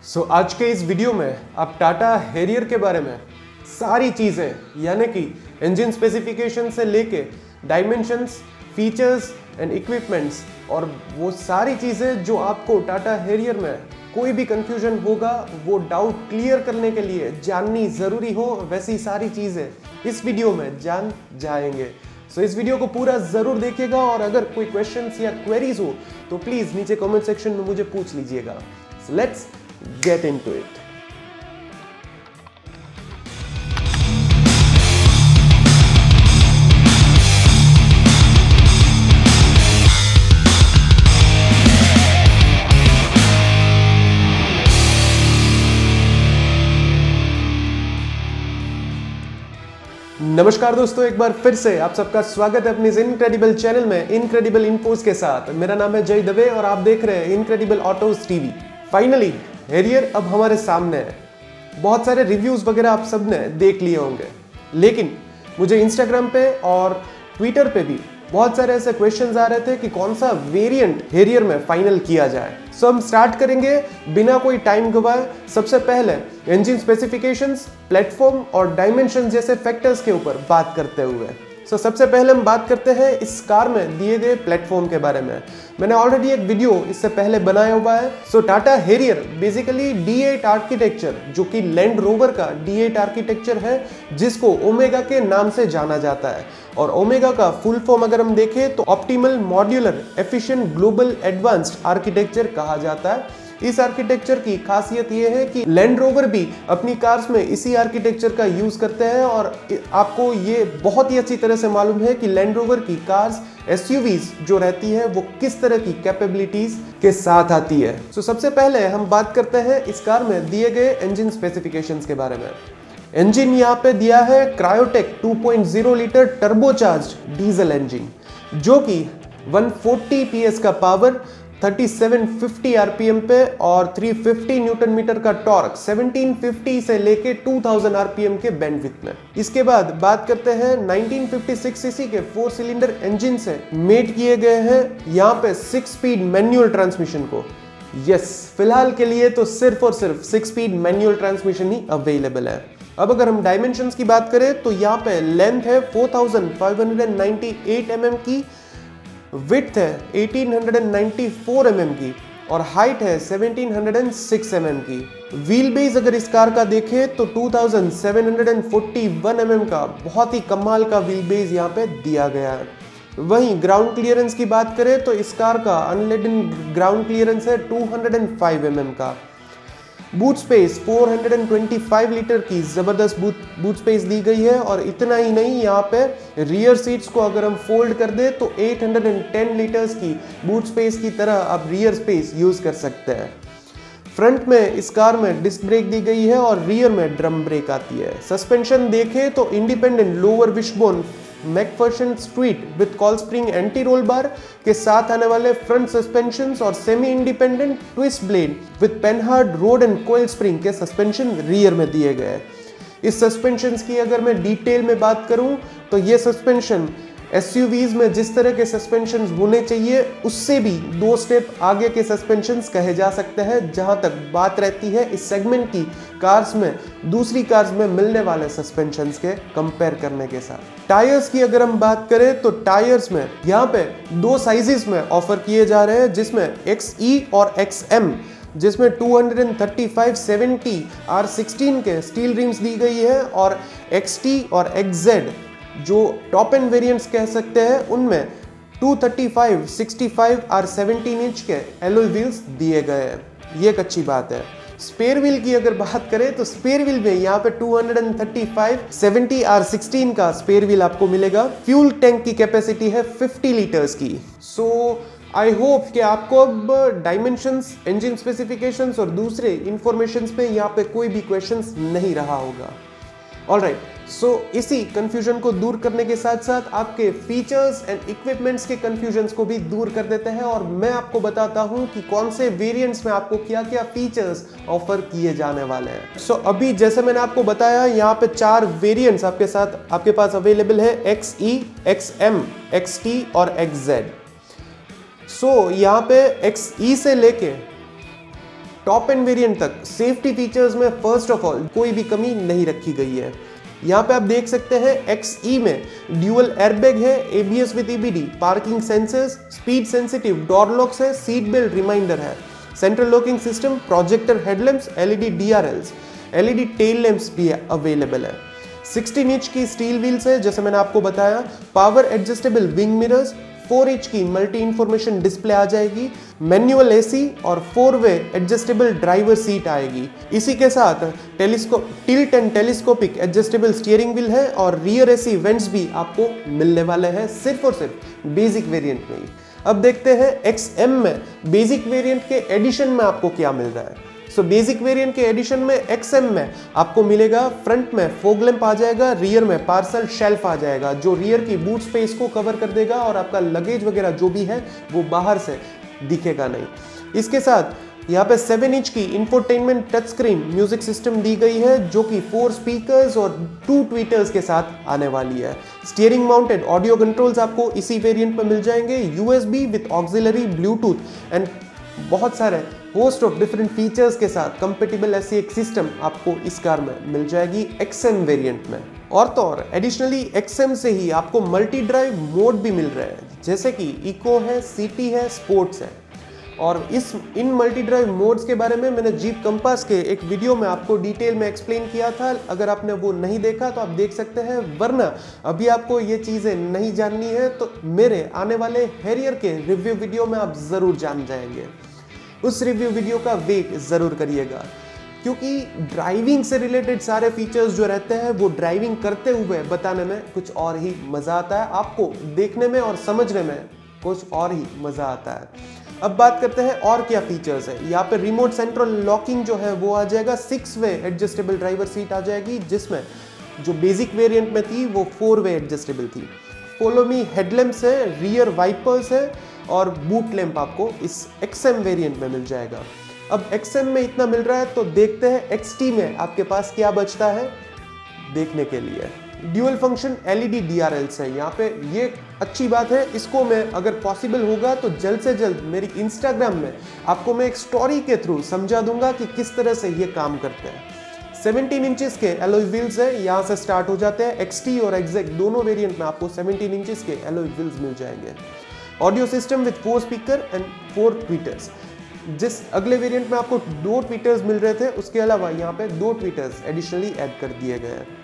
आज के इस वीडियो में आप टाटा हैरियर के बारे में सारी चीज़ें यानी कि इंजन स्पेसिफिकेशन से लेके डायमेंशंस, फीचर्स एंड इक्विपमेंट्स और वो सारी चीज़ें जो आपको टाटा हैरियर में कोई भी कंफ्यूजन होगा वो डाउट क्लियर करने के लिए जाननी ज़रूरी हो, वैसी सारी चीज़ें इस वीडियो में जान जाएंगे। इस वीडियो को पूरा ज़रूर देखिएगा और अगर कोई क्वेश्चंस या क्वेरीज हो तो प्लीज़ नीचे कमेंट सेक्शन में मुझे पूछ लीजिएगा। Let's get into it. नमस्कार दोस्तों, एक बार फिर से आप सबका स्वागत है अपने इस इनक्रेडिबल चैनल में इनक्रेडिबल इन्फोस के साथ। मेरा नाम है जय दवे और आप देख रहे हैं incredible autos TV. Finally Harrier अब हमारे सामने है। बहुत सारे रिव्यूज वगैरह आप सब ने देख लिए होंगे, लेकिन मुझे इंस्टाग्राम पे और ट्विटर पे भी बहुत सारे ऐसे क्वेश्चंस आ रहे थे कि कौन सा वेरिएंट हैरियर में फाइनल किया जाए। हम स्टार्ट करेंगे बिना कोई टाइम गवाए। सबसे पहले इंजन स्पेसिफिकेशंस, प्लेटफॉर्म और डायमेंशन जैसे फैक्टर्स के ऊपर बात करते हुए सबसे पहले हम बात करते हैं इस कार में दिए गए प्लेटफॉर्म के बारे में। मैंने ऑलरेडी एक वीडियो इससे पहले बनाया हुआ है। Tata Harrier basically D8 architecture, जो कि लैंड रोवर का D8 आर्किटेक्चर है, जिसको ओमेगा के नाम से जाना जाता है। और ओमेगा का फुल फॉर्म अगर हम देखें तो optimal modular efficient global advanced architecture कहा जाता है। इस आर्किटेक्चर की खासियत यह है कि लैंड रोवर भी अपनी कार्स में इसी आर्किटेक्चर का यूज करते हैं और आपको ये बहुत ही अच्छी तरह से मालूम है कि लैंड रोवर की कार्स एसयूवीज जो रहती है वो किस तरह की कैपेबिलिटीज के साथ आती है। सबसे पहले हम बात करते हैं इस कार में दिए गए इंजन स्पेसिफिकेशंस के बारे में। इंजन यहाँ पे दिया है Kryotec 2.0 litre turbocharged diesel engine, जो कि 140 PS का पावर, 3750 आरपीएम पे और 350 न्यूटन मीटर का टॉर्क 1750 से लेके 2000 आरपीएम के बैंडविड्थ में। इसके बाद बात करते हैं 1956 सीसी के 4 सिलेंडर इंजन से मेट किए गए हैं यहाँ पे 6 स्पीड मैनुअल ट्रांसमिशन को। यस, फिलहाल के लिए तो सिर्फ और सिर्फ 6 स्पीड मैनुअल ट्रांसमिशन ही अवेलेबल है। अब अगर हम डायमेंशंस की बात करें तो यहाँ पे लेंथ है 4598 mm की, विड्थ है 1894 mm की और हाइट है 1706 mm की। व्हील बेस अगर इस कार का देखें तो 2741 mm का बहुत ही कमाल का व्हील बेस यहाँ पे दिया गया है। वहीं ग्राउंड क्लियरेंस की बात करें तो इस कार का अनलेडन ग्राउंड क्लियरेंस है 205 mm का। बूट स्पेस 425 लीटर की जबरदस्त बूट स्पेस दी गई है। और इतना ही नहीं, यहाँ पे रियर सीट्स को अगर हम फोल्ड कर दे तो 810 लीटर्स की बूट स्पेस की तरह आप रियर स्पेस यूज कर सकते हैं। फ्रंट में इस कार में डिस्क ब्रेक दी गई है और रियर में ड्रम ब्रेक आती है। सस्पेंशन देखें तो independent lower wishbone McPherson strut with coil spring anti roll bar के साथ आने वाले फ्रंट सस्पेंशन और semi independent twist blade with Panhard rod and coil spring के सस्पेंशन रियर में दिए गए हैं। इस सस्पेंशन की अगर मैं डिटेल में बात करूं तो ये सस्पेंशन एसयूवीज में जिस तरह के सस्पेंशन होने चाहिए उससे भी 2 स्टेप आगे के सस्पेंशन कहे जा सकते हैं, जहां तक बात रहती है इस सेगमेंट की कार्स में दूसरी कार्स में मिलने वाले सस्पेंशन के कंपेयर करने के साथ। टायर्स की अगर हम बात करें तो टायर्स में यहाँ पे 2 साइजेस में ऑफर किए जा रहे हैं, जिसमें XE और XM, जिसमें 235/70 R16 के स्टील रिम्स दी गई है और XT और XZ जो टॉप एंड वेरिएंट्स कह सकते हैं उनमें 235/65 R17 इंच के एलॉय व्हील्स दिए गए हैं। ये एक अच्छी बात है। स्पेयर व्हील की अगर बात करें तो स्पेयर व्हील में यहाँ पे 235/70 R16 का स्पेयर व्हील आपको मिलेगा। फ्यूल टैंक की कैपेसिटी है 50 लीटर्स की। आई होप कि आपको अब डायमेंशंस, इंजन स्पेसिफिकेशंस और दूसरे इंफॉर्मेशंस पे यहाँ पे कोई भी क्वेश्चंस नहीं रहा होगा। ऑलराइट, इसी कंफ्यूजन को दूर करने के साथ साथ आपके फीचर्स एंड इक्विपमेंट्स के कंफ्यूजन्स को भी दूर कर देते हैं और मैं आपको बताता हूं कि कौन से वेरिएंट्स में आपको क्या क्या फीचर्स ऑफर किए जाने वाले हैं। अभी जैसे मैंने आपको बताया, यहाँ पे 4 वेरिएंट्स आपके पास अवेलेबल है, XE, XM, XT और XZ। यहाँ पे XE से लेके टॉप एंड वेरिएंट तक सेफ्टी फीचर्स में फर्स्ट ऑफ ऑल कोई भी कमी नहीं रखी गई है। यहाँ पे आप देख सकते हैं XE में ड्यूअल एयरबैग है, ABS with EBD, parking sensors, speed sensitive door locks है, सीट बेल्ट रिमाइंडर है, central locking system, projector headlamps, LED DRLs, LED tail lamps भी अवेलेबल है। 16 इंच की स्टील व्हील्स है जैसे मैंने आपको बताया, power adjustable wing mirrors, 4 inch की मल्टी इंफॉर्मेशन डिस्प्ले आ जाएगी, मैनुअल AC और 4 वे एडजस्टेबल ड्राइवर सीट आएगी। इसी के साथ tilt and telescopic adjustable steering wheel है और रियर AC वेंट्स भी आपको मिलने वाले हैं सिर्फ और सिर्फ बेसिक वेरिएंट में ही। अब देखते हैं XM में बेसिक वेरिएंट के एडिशन में आपको क्या मिल रहा है। बेसिक वेरिएंट के एडिशन में XM में आपको मिलेगा, फ्रंट में फॉग लैंप आ जाएगा, रियर में पार्सल शेल्फ आ जाएगा जो रियर की बूट स्पेस को कवर कर देगा और आपका लगेज वगैरह जो भी है वो बाहर से दिखेगा नहीं। इसके साथ यहाँ पे 7 इंच की infotainment touch screen music system दी गई है जो कि 4 स्पीकर्स और 2 ट्वीटर्स के साथ आने वाली है। स्टीयरिंग माउंटेड ऑडियो कंट्रोल्स आपको इसी वेरिएंट में मिल जाएंगे, USB with auxiliary Bluetooth and बहुत सारे होस्ट ऑफ डिफरेंट फीचर्स के साथ कंपेटिबल ऐसी एक सिस्टम आपको इस कार में मिल जाएगी XM वेरिएंट में। और तो और एडिशनली XM से ही आपको मल्टी ड्राइव मोड भी मिल रहे हैं जैसे कि इको है, सिटी है, स्पोर्ट्स है। और इन मल्टी ड्राइव मोड्स के बारे में मैंने जीप कंपास के एक वीडियो में आपको डिटेल में एक्सप्लेन किया था, अगर आपने वो नहीं देखा तो आप देख सकते हैं, वरना अभी आपको ये चीज़ें नहीं जाननी है तो मेरे आने वाले हैरियर के रिव्यू वीडियो में आप ज़रूर जान जाएंगे। उस रिव्यू वीडियो का वेट ज़रूर करिएगा क्योंकि ड्राइविंग से रिलेटेड सारे फीचर्स जो रहते हैं वो ड्राइविंग करते हुए बताने में कुछ और ही मज़ा आता है, आपको देखने में और समझने में कुछ और ही मज़ा आता है। अब बात करते हैं और क्या फीचर्स है। यहाँ पे रिमोट सेंट्रल लॉकिंग जो है वो आ जाएगा, 6 वे एडजस्टेबल ड्राइवर सीट आ जाएगी जिसमें जो बेसिक वेरिएंट में थी वो 4 वे एडजस्टेबल थी। फॉलो मी हेडलैम्प्स है, रियर वाइपर्स है और बूट लैंप आपको इस XM वेरिएंट में मिल जाएगा। अब XM में इतना मिल रहा है तो देखते हैं XT में आपके पास क्या बचता है देखने के लिए। ड्यूअल फंक्शन LED DRLs है यहाँ पे, ये अच्छी बात है। इसको मैं अगर पॉसिबल होगा तो जल्द से जल्द मेरी इंस्टाग्राम में आपको मैं एक स्टोरी के थ्रू समझा दूंगा कि किस तरह से ये काम करते हैं। 17 इंचेस के एलॉय व्हील्स है, यहाँ से स्टार्ट हो जाते हैं। XT और एक्जैक्ट दोनों वेरिएंट में आपको 17 इंचेस के एलॉय व्हील्स मिल जाएंगे। Audio system with 4 speaker and 4 tweeters, जिस अगले वेरिएंट में आपको 2 ट्वीटर्स मिल रहे थे उसके अलावा यहाँ पे 2 ट्वीटर्स एडिशनली ऐड कर दिए गए हैं।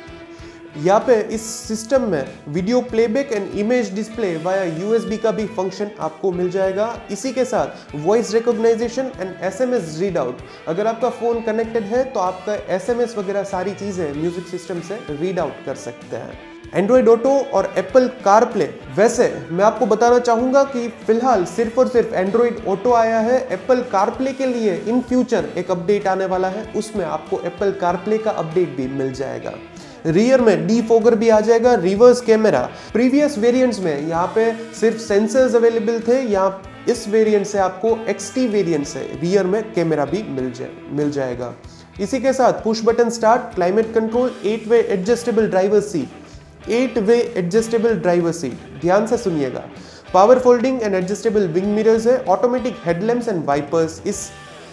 यहाँ पे इस सिस्टम में video playback and image display via USB का भी फंक्शन आपको मिल जाएगा। इसी के साथ voice recognisation and SMS read out, अगर आपका फ़ोन कनेक्टेड है तो आपका SMS वगैरह सारी चीज़ें म्यूजिक सिस्टम से रीड आउट कर सकते हैं। एंड्रॉयड ऑटो और एप्पल कारप्ले, वैसे मैं आपको बताना चाहूँगा कि फिलहाल सिर्फ और सिर्फ एंड्रॉयड ऑटो आया है। एप्पल कारप्ले के लिए इन फ्यूचर एक अपडेट आने वाला है, उसमें आपको एप्पल कारप्ले का अपडेट भी मिल जाएगा। रियर में डीफोगर भी आ जाएगा, रिवर्स कैमरा। प्रीवियस वेरिएंट्स में यहाँ पे सिर्फ सेंसर्स अवेलेबल थे, यहाँ इस वेरिएंट से आपको XT वेरिएंट से रियर में कैमरा भी मिल जाएगा। इसी के साथ push button start, climate control, 8 way adjustable driver seat, 8 way adjustable driver seat, ध्यान से सुनिएगा। Power folding and adjustable wing mirrors है, ऑटोमेटिक हेडलैम्प्स एंड वाइपर्स इस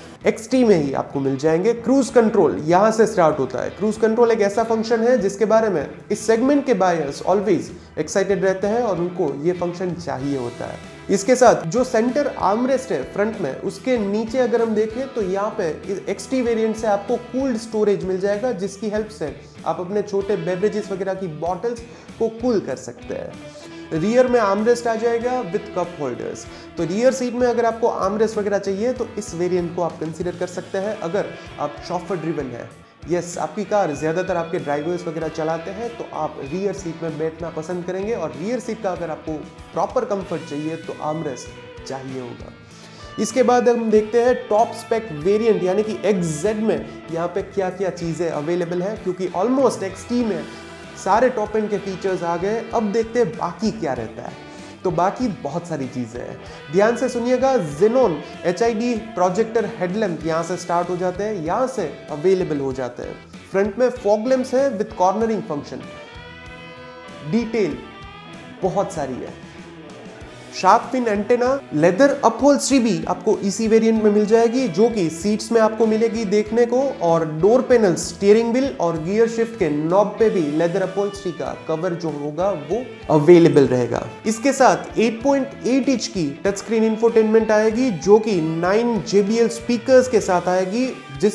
XT में ही आपको मिल जाएंगे। क्रूज कंट्रोल यहाँ से स्टार्ट होता है। क्रूज कंट्रोल एक ऐसा फंक्शन है जिसके बारे में इस सेगमेंट के बायर्स ऑलवेज एक्साइटेड रहते हैं और उनको ये फंक्शन चाहिए होता है। इसके साथ जो सेंटर आर्मरेस्ट है फ्रंट में, उसके नीचे अगर हम देखें तो यहाँ पे इस XT वेरिएंट से आपको कूल्ड स्टोरेज मिल जाएगा, जिसकी हेल्प से आप अपने छोटे बेवरेजेस वगैरह की बॉटल्स को कूल कर सकते हैं। रियर में आर्मरेस्ट आ जाएगा विद कप होल्डर्स, तो रियर सीट में अगर आपको आर्मरेस्ट वगैरह चाहिए तो इस वेरिएंट को आप कंसीडर कर सकते हैं अगर आप शॉफर ड्रिवन है। यस, आपकी कार ज़्यादातर आपके ड्राइवर्स वगैरह चलाते हैं तो आप रियर सीट में बैठना पसंद करेंगे, और रियर सीट का अगर आपको प्रॉपर कंफर्ट चाहिए तो आर्मरेस्ट चाहिए होगा। इसके बाद हम देखते हैं टॉप स्पेक वेरिएंट यानी कि XZ में यहाँ पे क्या क्या चीज़ें अवेलेबल है, क्योंकि ऑलमोस्ट XT में सारे टॉप एंड के फीचर्स आ गए। अब देखते हैं बाकी क्या रहता है, तो बाकी बहुत सारी चीज़ें हैं, ध्यान से सुनिएगा। जेनोन HID प्रोजेक्टर हेडलैम्प यहाँ से स्टार्ट हो जाते हैं, यहाँ से अवेलेबल हो जाते हैं। फ्रंट में फॉग लैंप्स है विद कॉर्नरिंग फंक्शन, डिटेल बहुत सारी है। Shark fin antenna, leather upholstery भी आपको इसी वेरिएंट में मिल जाएगी, जो कि सीट्स में आपको मिलेगी देखने को, और डोर पैनल्स, स्टीयरिंग व्हील और गियर शिफ्ट के नॉब पे भी लेदर अपहोल्स्ट्री का कवर जो होगा वो अवेलेबल रहेगा। इसके साथ 8.8 इंच की टच स्क्रीन इंफोटेनमेंट आएगी, जो कि 9 JBL स्पीकर्स के साथ आएगी,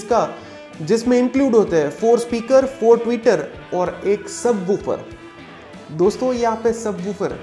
जिसमें इंक्लूड होते हैं 4 स्पीकर, 4 ट्विटर और एक सब वूफर। दोस्तों यहाँ पे सब वूफर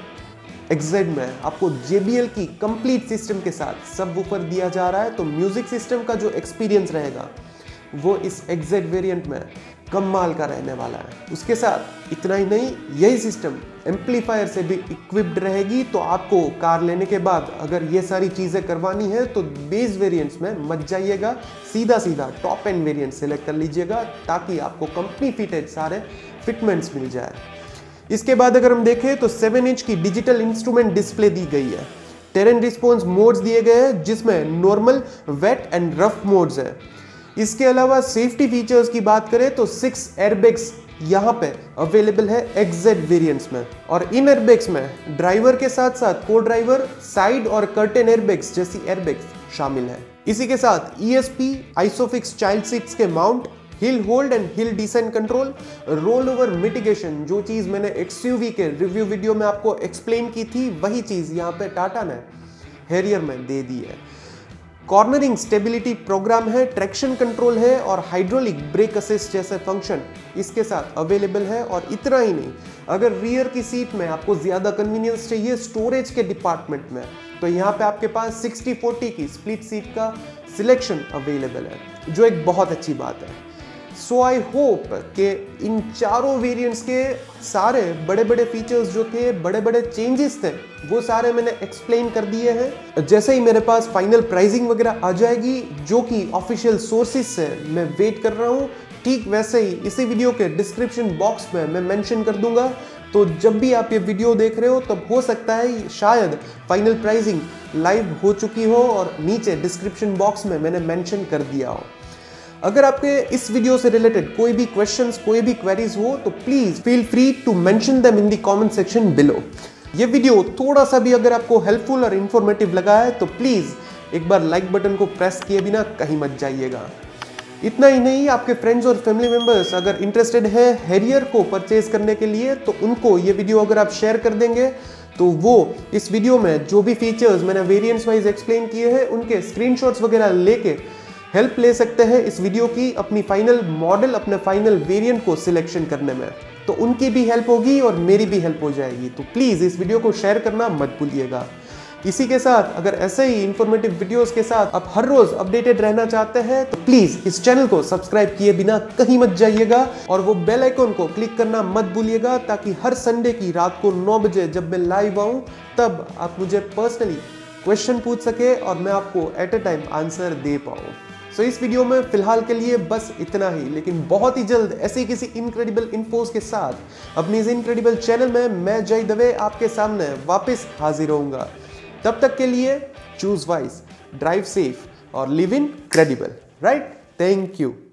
XZ में आपको JBL की कंप्लीट सिस्टम के साथ सब वूफर दिया जा रहा है, तो म्यूजिक सिस्टम का जो एक्सपीरियंस रहेगा वो इस XZ वेरिएंट में कमाल का रहने वाला है। उसके साथ इतना ही नहीं, यही सिस्टम एम्पलीफायर से भी इक्विप्ड रहेगी, तो आपको कार लेने के बाद अगर ये सारी चीज़ें करवानी है तो बेस वेरिएंट्स में मत जाइएगा, सीधा टॉप एंड वेरिएंट सेलेक्ट कर लीजिएगा, ताकि आपको कंपनी फिटेड सारे फिटमेंट्स मिल जाए। इसके बाद अगर हम देखें तो 7 इंच की डिजिटल इंस्ट्रूमेंट डिस्प्ले दी गई है। टेरेन रिस्पॉन्स मोड्स दिए गए हैं, जिसमें normal, wet and rough modes है। इसके अलावा सेफ्टी फीचर्स की बात करें तो 6 एयरबैग्स यहाँ पे अवेलेबल है XZ वेरिएंट्स में, और इन एयरबैग्स में ड्राइवर के साथ साथ को ड्राइवर, साइड और कर्टेन एयरबैग्स जैसी एयरबैग्स शामिल है। इसी के साथ ESP, आइसोफिक्स चाइल्ड सीट्स के mount, hill hold and hill descent control, roll over mitigation, जो चीज मैंने XUV के रिव्यू वीडियो में आपको एक्सप्लेन की थी, वही चीज यहाँ पे टाटा ने हैरियर में दे दी है। कॉर्नरिंग स्टेबिलिटी प्रोग्राम है, ट्रैक्शन कंट्रोल है और हाइड्रोलिक ब्रेक असिस्ट जैसे फंक्शन इसके साथ अवेलेबल है। और इतना ही नहीं, अगर रियर की सीट में आपको ज्यादा कन्वीनियंस चाहिए स्टोरेज के डिपार्टमेंट में, तो यहाँ पे आपके पास 60/40 की स्प्लिट सीट का सिलेक्शन अवेलेबल है, जो एक बहुत अच्छी बात है। सो आई होप कि इन चारों वेरिएंट्स के सारे बड़े बड़े फीचर्स जो थे, बड़े बड़े चेंजेस थे, वो सारे मैंने एक्सप्लेन कर दिए हैं। जैसे ही मेरे पास फाइनल प्राइसिंग वगैरह आ जाएगी, जो कि ऑफिशियल सोर्सेज से मैं वेट कर रहा हूँ, ठीक वैसे ही इसी वीडियो के डिस्क्रिप्शन बॉक्स में मैं मेंशन कर दूंगा। तो जब भी आप ये वीडियो देख रहे हो, तब हो सकता है शायद फाइनल प्राइसिंग लाइव हो चुकी हो और नीचे डिस्क्रिप्शन बॉक्स में मैंने मेंशन कर दिया हो। अगर आपके इस वीडियो से रिलेटेड कोई भी क्वेश्चंस, कोई भी क्वेरीज हो, तो please feel free to mention them in the comment section below. ये वीडियो थोड़ा सा भी अगर आपको हेल्पफुल और इन्फॉर्मेटिव लगा है तो प्लीज एक बार लाइक बटन को प्रेस किए बिना कहीं मत जाइएगा। इतना ही नहीं, आपके फ्रेंड्स और फैमिली मेंबर्स अगर इंटरेस्टेड है हैरियर को परचेज करने के लिए, तो उनको ये वीडियो अगर आप शेयर कर देंगे, तो वो इस वीडियो में जो भी फीचर्स मैंने वेरिएंट्स वाइज एक्सप्लेन किए हैं, उनके स्क्रीनशॉट्स वगैरह लेके हेल्प ले सकते हैं इस वीडियो की अपनी फाइनल मॉडल, अपने फाइनल वेरिएंट को सिलेक्शन करने में। तो उनकी भी हेल्प होगी और मेरी भी हेल्प हो जाएगी। तो प्लीज़ इस वीडियो को शेयर करना मत भूलिएगा। इसी के साथ अगर ऐसे ही इंफॉर्मेटिव वीडियोस के साथ आप हर रोज अपडेटेड रहना चाहते हैं, तो प्लीज इस चैनल को सब्सक्राइब किए बिना कहीं मत जाइएगा और वो बेल आइकन को क्लिक करना मत भूलिएगा, ताकि हर संडे की रात को 9 बजे जब मैं लाइव आऊं, तब आप मुझे पर्सनली क्वेश्चन पूछ सके और मैं आपको एट अ टाइम आंसर दे पाऊँ। सो इस वीडियो में फिलहाल के लिए बस इतना ही, लेकिन बहुत ही जल्द ऐसे किसी इनक्रेडिबल इन्फोस के साथ अपनी इस इनक्रेडिबल चैनल में मैं जय दवे आपके सामने वापस हाजिर होऊंगा। तब तक के लिए चूज वाइज, ड्राइव सेफ और live incredible, right? Thank you.